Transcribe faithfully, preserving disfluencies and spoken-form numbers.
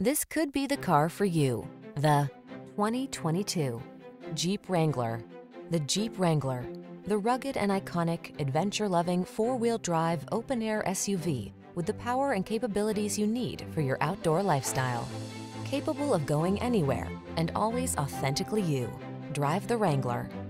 This could be the car for you. The twenty twenty-two Jeep Wrangler. The Jeep Wrangler, the rugged and iconic, adventure-loving four-wheel drive open-air S U V with the power and capabilities you need for your outdoor lifestyle. Capable of going anywhere and always authentically you. Drive the Wrangler.